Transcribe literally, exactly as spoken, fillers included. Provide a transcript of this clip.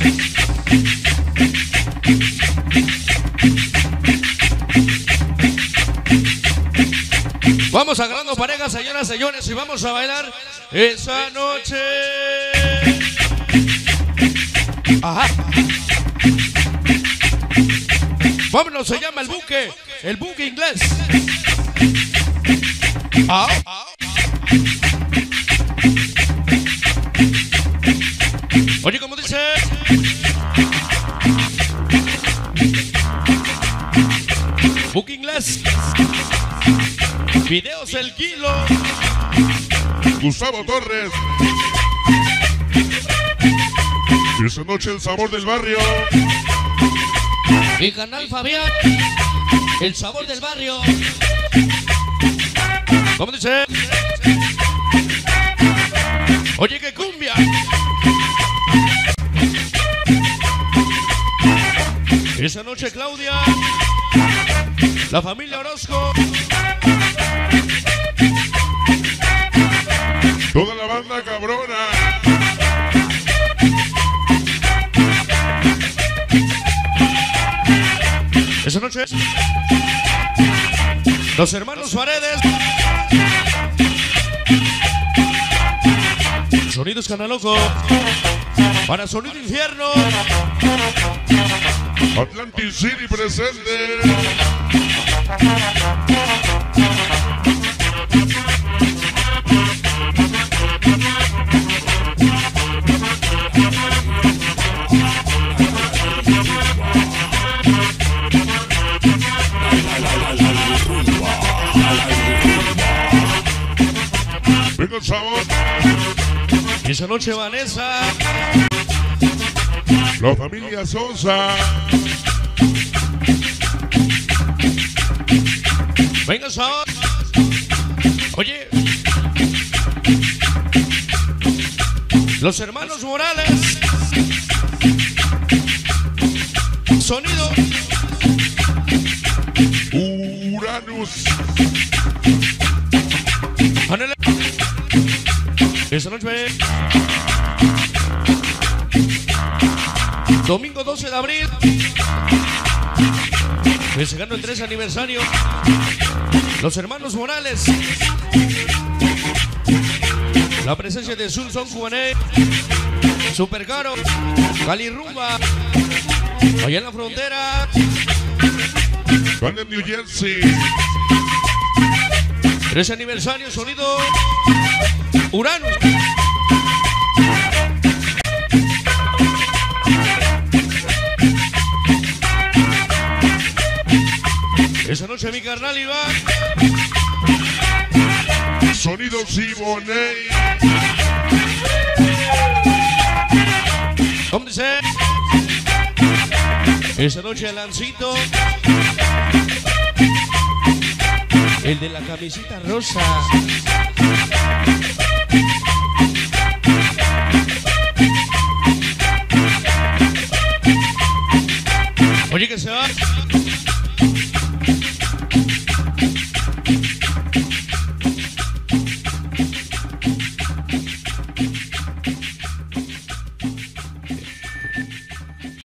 Vamos agarrando parejas, señoras, señores, y vamos a bailar esa noche. Ajá. Vámonos, se llama el buque, el buque inglés. Ah. Oye, ¿cómo dice? Buque inglés. Videos El Kilo. Gustavo Torres. Y esa noche el sabor del barrio. Mi canal Fabián. El sabor del barrio. ¿Cómo dice? Oye, qué cumbia. Esa noche Claudia. La familia Orozco. Toda la banda cabrona. Esa noche los hermanos Paredes. Sonidos Canaloco. Para Sonido Infierno. Atlantic City presente. Venga el sabor. Y esa noche Vanessa. La familia Sosa. Venga el sabor. Oye. Los hermanos Morales. Sonido Uranus. Ándale. Esa noche domingo doce de abril, festejando el tres aniversario. Los hermanos Morales. La presencia de Sun Son Cubané, Super Caro, Cali Rumba, allá en la frontera. Van en New Jersey. tres aniversario, sonido Uranus. Esa noche mi carnal Iván. Sonido Siboney. ¿Cómo dice? Esa noche el Lancito. El de la camisita rosa.